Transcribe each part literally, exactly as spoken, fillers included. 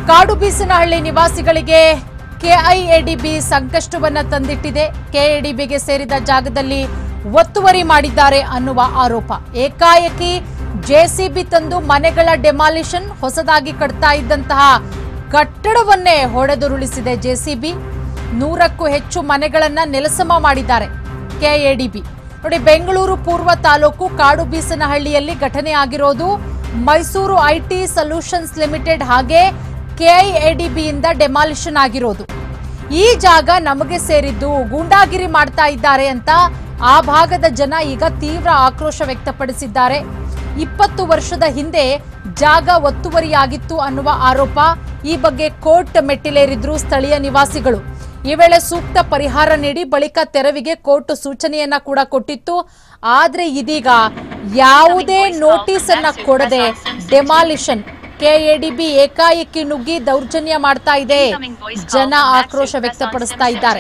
ಕಾಡುಬೀಸನಹಳ್ಳಿ ನಿವಾಸಿಗಳಿಗೆ ಕೆಐಎಡಿಬಿ ಸಂಕಷ್ಟವನ್ನ ತಂದಿಟ್ಟಿದೆ. ಕೆಐಎಡಿಬಿಗೆ ಸೇರಿದ ಜಾಗದಲ್ಲಿ ಒತ್ತುವರಿ ಮಾಡಿದ್ದಾರೆ ಅನ್ನುವ ಆರೋಪ. ಏಕಾಏಕಿ ಜೆಸಿಬಿ ತಂದು ಮನೆಗಳ ಡೆಮಾಲಿಷನ್, ಹೊಸದಾಗಿ ಕಟ್ತಾ ಇದ್ದಂತಹ ಕಟ್ಟಡವನ್ನೇ ಹೊಡೆದುರುಳಿಸಿದೆ ಜೆಸಿಬಿ. ನೂರಕ್ಕೂ ಹೆಚ್ಚು ಮನೆಗಳನ್ನ ನೆಲಸಮ ಮಾಡಿದ್ದಾರೆ ಕೆಐಎಡಿಬಿ. ನೋಡಿ, ಬೆಂಗಳೂರು ಪೂರ್ವ ತಾಲೂಕು ಕಾಡುಬೀಸನಹಳ್ಳಿಯಲ್ಲಿ ಘಟನೆ ಆಗಿರೋದು. ಮೈಸೂರು ಐಟಿ ಸೊಲ್ಯೂಷನ್ಸ್ ಲಿಮಿಟೆಡ್ ಹಾಗೆ ಕೆಐಎಡಿಬಿಯಿಂದ ಡೆಮಾಲಿಷನ್ ಆಗಿರೋದು. ಈ ಜಾಗ ನಮಗೆ ಸೇರಿದ್ದು, ಗೂಂಡಾಗಿರಿ ಮಾಡ್ತಾ ಇದ್ದಾರೆ ಅಂತ ಆ ಭಾಗದ ಜನ ಈಗ ತೀವ್ರ ಆಕ್ರೋಶ ವ್ಯಕ್ತಪಡಿಸಿದ್ದಾರೆ. ಇಪ್ಪತ್ತು ವರ್ಷದ ಹಿಂದೆ ಜಾಗ ಒತ್ತುವರಿಯಾಗಿತ್ತು ಅನ್ನುವ ಆರೋಪ. ಈ ಬಗ್ಗೆ ಕೋರ್ಟ್ ಮೆಟ್ಟಿಲೇರಿದ್ರು ಸ್ಥಳೀಯ ನಿವಾಸಿಗಳು. ಈ ವೇಳೆ ಸೂಕ್ತ ಪರಿಹಾರ ನೀಡಿ ಬಳಿಕ ತೆರವಿಗೆ ಕೋರ್ಟ್ ಸೂಚನೆಯನ್ನ ಕೂಡ ಕೊಟ್ಟಿತ್ತು. ಆದ್ರೆ ಇದೀಗ ಯಾವುದೇ ನೋಟಿಸ್ ಅನ್ನ ಕೊಡದೆ ಡೆಮಾಲಿಷನ್, ಕೆಐಎಡಿಬಿ ಏಕಾಏಕಿ ನುಗ್ಗಿ ದೌರ್ಜನ್ಯ ಮಾಡ್ತಾ ಇದೆ. ಜನ ಆಕ್ರೋಶ ವ್ಯಕ್ತಪಡಿಸ್ತಾ ಇದ್ದಾರೆ.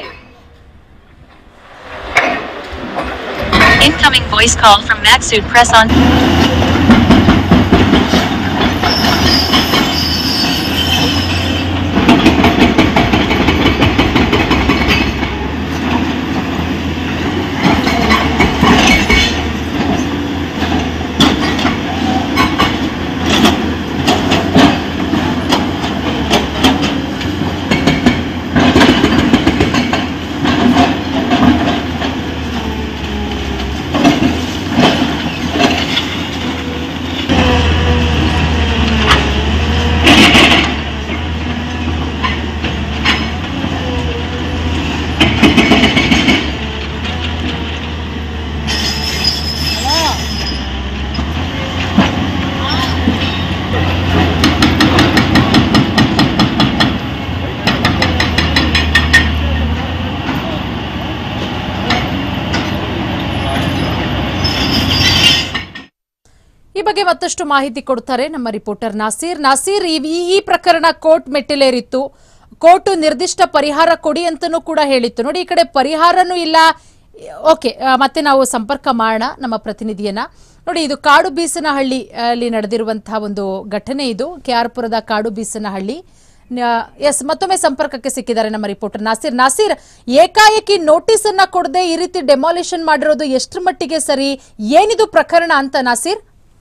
Incoming voice call from Maxud Press on. ಈ ಬಗ್ಗೆ ಮತ್ತಷ್ಟು ಮಾಹಿತಿ ಕೊಡ್ತಾರೆ ನಮ್ಮ ರಿಪೋರ್ಟರ್ ನಾಸೀರ್. ನಾಸೀರ್, ಈ ಪ್ರಕರಣ ಕೋರ್ಟ್ ಮೆಟ್ಟಿಲೇರಿತ್ತು. ಕೋರ್ಟ್ ನಿರ್ದಿಷ್ಟ ಪರಿಹಾರ ಕೊಡಿ ಅಂತನೂ ಕೂಡ ಹೇಳಿತ್ತು. ನೋಡಿ, ಈ ಕಡೆ ಪರಿಹಾರನೂ ಇಲ್ಲ. ಓಕೆ, ಮತ್ತೆ ನಾವು ಸಂಪರ್ಕ ಮಾಡೋಣ ನಮ್ಮ ಪ್ರತಿನಿಧಿಯನ್ನ. ನೋಡಿ, ಇದು ಕಾಡುಬೀಸನಹಳ್ಳಿ ಅಲ್ಲಿ ನಡೆದಿರುವಂತಹ ಒಂದು ಘಟನೆ. ಇದು ಕೆಆರ್ಪುರದ ಕಾಡುಬೀಸನಹಳ್ಳಿ. ಎಸ್, ಮತ್ತೊಮ್ಮೆ ಸಂಪರ್ಕಕ್ಕೆ ಸಿಕ್ಕಿದ್ದಾರೆ ನಮ್ಮ ರಿಪೋರ್ಟರ್ ನಾಸೀರ್. ನಾಸೀರ್, ಏಕಾಏಕಿ ನೋಟಿಸ್ ಅನ್ನ ಕೊಡದೆ ಈ ರೀತಿ ಡೆಮಾಲಿಷನ್ ಮಾಡಿರೋದು ಎಷ್ಟರ ಮಟ್ಟಿಗೆ ಸರಿ? ಏನಿದು ಪ್ರಕರಣ ಅಂತ ನಾಸೀರ್?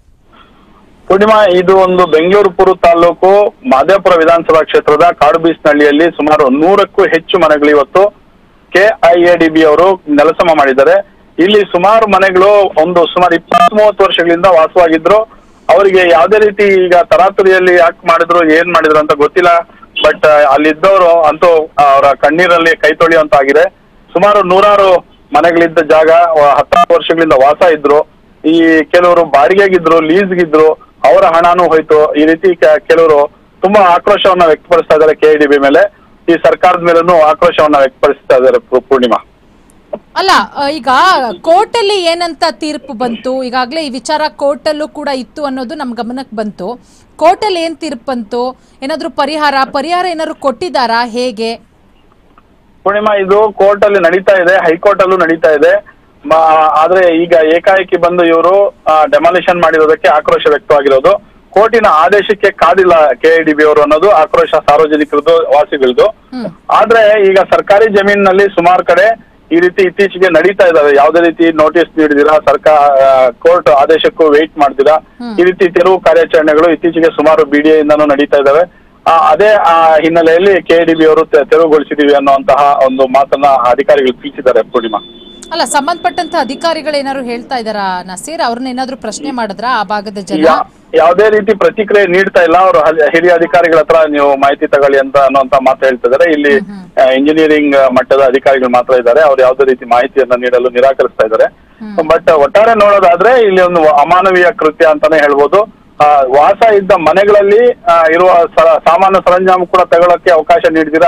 ಪೂರ್ಣಿಮಾ, ಇದು ಒಂದು ಬೆಂಗಳೂರು ಪೂರ್ವ ತಾಲೂಕು ಮಾದೇಪುರ ವಿಧಾನಸಭಾ ಕ್ಷೇತ್ರದ ಕಾಡುಬೀಸನಹಳ್ಳಿಯಲ್ಲಿ ಸುಮಾರು ನೂರಕ್ಕೂ ಹೆಚ್ಚು ಮನೆಗಳು ಇವತ್ತು ಕೆಐಎಡಿಬಿ ಅವರು ನೆಲಸಮ ಮಾಡಿದ್ದಾರೆ. ಇಲ್ಲಿ ಸುಮಾರು ಮನೆಗಳು ಒಂದು ಸುಮಾರು ಇಪ್ಪತ್ತ್ ಮೂವತ್ತು ವರ್ಷಗಳಿಂದ ವಾಸವಾಗಿದ್ರು. ಅವರಿಗೆ ಯಾವುದೇ ರೀತಿ ಈಗ ತರಾತುರಿಯಲ್ಲಿ ಯಾಕೆ ಮಾಡಿದ್ರು, ಏನ್ ಮಾಡಿದ್ರು ಅಂತ ಗೊತ್ತಿಲ್ಲ. ಬಟ್ ಅಲ್ಲಿದ್ದವರು ಅಂತೂ ಅವರ ಕಣ್ಣೀರಲ್ಲಿ ಕೈ ತೊಳೆಯುವಂತ ಆಗಿದೆ. ಸುಮಾರು ನೂರಾರು ಮನೆಗಳಿದ್ದ ಜಾಗ ಹತ್ತಾರು ವರ್ಷಗಳಿಂದ ವಾಸ ಇದ್ರು. ಈ ಕೆಲವರು ಬಾಡಿಗೆಗಿದ್ರು, ಲೀಸ್ಗಿದ್ರು, ಅವರ ಹಣನೂ ಹೋಯ್ತು. ಈ ರೀತಿ ಕೆಲವರು ತುಂಬಾ ಆಕ್ರೋಶವನ್ನ ವ್ಯಕ್ತಪಡಿಸ್ತಾ ಇದ್ದಾರೆ ಕೆಐಎಡಿಬಿ ಮೇಲೆ. ಈ ಸರ್ಕಾರದ ಮೇಲೂ ಆಕ್ರೋಶವನ್ನ ವ್ಯಕ್ತಪಡಿಸ್ತಾ ಇದ್ದಾರೆ ಪೂರ್ಣಿಮಾ. ಅಲ್ಲ, ಈಗ ಕೋರ್ಟ್ ಅಲ್ಲಿ ಏನಂತ ತೀರ್ಪು ಬಂತು? ಈಗಾಗಲೇ ಈ ವಿಚಾರ ಕೋರ್ಟ್ ಅಲ್ಲೂ ಕೂಡ ಇತ್ತು ಅನ್ನೋದು ನಮ್ ಗಮನಕ್ಕೆ ಬಂತು. ಕೋರ್ಟ್ ಅಲ್ಲಿ ಏನ್ ತೀರ್ಪು ಬಂತು? ಏನಾದ್ರು ಪರಿಹಾರ ಪರಿಹಾರ ಏನಾದ್ರು ಕೊಟ್ಟಿದ್ದಾರಾ, ಹೇಗೆ? ಪೂರ್ಣಿಮಾ, ಇದು ಕೋರ್ಟ್ ಅಲ್ಲಿ ನಡೀತಾ ಇದೆ, ಹೈಕೋರ್ಟ್ ಅಲ್ಲೂ ನಡೀತಾ ಇದೆ. ಆದ್ರೆ ಈಗ ಏಕಾಏಕಿ ಬಂದು ಇವರು ಡೆಮಾಲಿಷನ್ ಮಾಡಿರೋದಕ್ಕೆ ಆಕ್ರೋಶ ವ್ಯಕ್ತವಾಗಿರೋದು. ಕೋರ್ಟಿನ ಆದೇಶಕ್ಕೆ ಕಾದಿಲ್ಲ ಕೆಐಎಡಿಬಿ ಅವರು ಅನ್ನೋದು ಆಕ್ರೋಶ ಸಾರ್ವಜನಿಕರದ್ದು, ವಾಸಿಗಳದ್ದು. ಆದ್ರೆ ಈಗ ಸರ್ಕಾರಿ ಜಮೀನಿನಲ್ಲಿ ಸುಮಾರು ಕಡೆ ಈ ರೀತಿ ಇತ್ತೀಚೆಗೆ ನಡೀತಾ ಇದಾವೆ. ಯಾವುದೇ ರೀತಿ ನೋಟಿಸ್ ನೀಡಿದಿರಾ, ಸರ್ಕಾರ ಕೋರ್ಟ್ ಆದೇಶಕ್ಕೂ ವೇಟ್ ಮಾಡ್ದಿರಾ, ಈ ರೀತಿ ತೆರವು ಕಾರ್ಯಾಚರಣೆಗಳು ಇತ್ತೀಚೆಗೆ ಸುಮಾರು ಬಿಡಿಎ ಇಂದಾನು ನಡೀತಾ ಇದಾವೆ. ಅದೇ ಹಿನ್ನೆಲೆಯಲ್ಲಿ ಕೆಐಎಡಿಬಿ ಅವರು ತೆರವುಗೊಳಿಸಿದೀವಿ ಅನ್ನುವಂತಹ ಒಂದು ಮಾತನ್ನ ಅಧಿಕಾರಿಗಳು ತಿಳಿಸಿದ್ದಾರೆ ಪೂರ್ಣಿಮಾ. ಅಲ್ಲ, ಸಂಬಂಧಪಟ್ಟಂತ ಅಧಿಕಾರಿಗಳು ಏನಾದ್ರು ಹೇಳ್ತಾ ಇದಾರಾ ನಾಸೀರ್? ಅವ್ರನ್ನ ಏನಾದ್ರು ಪ್ರಶ್ನೆ ಮಾಡಿದ್ರ ಆ ಭಾಗದ ಜನ? ಯಾವುದೇ ರೀತಿ ಪ್ರತಿಕ್ರಿಯೆ ನೀಡ್ತಾ ಇಲ್ಲ. ಅವರು ಹಿರಿಯ ಅಧಿಕಾರಿಗಳ ಹತ್ರ ನೀವು ಮಾಹಿತಿ ತಗೊಳ್ಳಿ ಅಂತ ಅನ್ನುವಂತ ಮಾತು ಹೇಳ್ತಿದ್ದಾರೆ. ಇಲ್ಲಿ ಇಂಜಿನಿಯರಿಂಗ್ ಮಟ್ಟದ ಅಧಿಕಾರಿಗಳು ಮಾತ್ರ ಇದ್ದಾರೆ. ಅವ್ರು ಯಾವುದೇ ರೀತಿ ಮಾಹಿತಿಯನ್ನ ನೀಡಲು ನಿರಾಕರಿಸ್ತಾ ಇದ್ದಾರೆ. ಬಟ್ ಒಟ್ಟಾರೆ ನೋಡೋದಾದ್ರೆ ಇಲ್ಲಿ ಒಂದು ಅಮಾನವೀಯ ಕೃತ್ಯ ಅಂತಾನೆ ಹೇಳ್ಬೋದು. ವಾಸ ಇದ್ದ ಮನೆಗಳಲ್ಲಿ ಇರುವ ಸಾಮಾನ್ಯ ಸರಂಜಾಮು ಕೂಡ ತಗೊಳ್ಳಕ್ಕೆ ಅವಕಾಶ ನೀಡಿದಿರಾ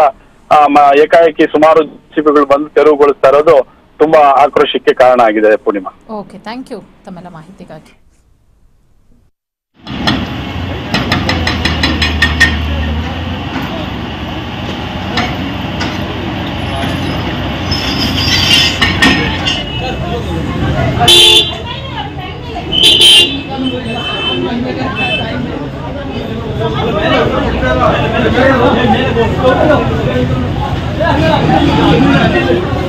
ಏಕಾಏಕಿ ಸುಮಾರು ಜೆಸಿಬಿಗಳು ಬಂದು ತೆರವುಗೊಳಿಸ್ತಾ ಇರೋದು ತುಂಬಾ ಆಕ್ರೋಶಕ್ಕೆ ಕಾರಣ ಆಗಿದೆ ಪೂರ್ಣಿಮಾ. ಓಕೆ, ಥ್ಯಾಂಕ್ ಯು ತಮ್ಮೆಲ್ಲ ಮಾಹಿತಿಗಾಗಿ. Hello. Gracias.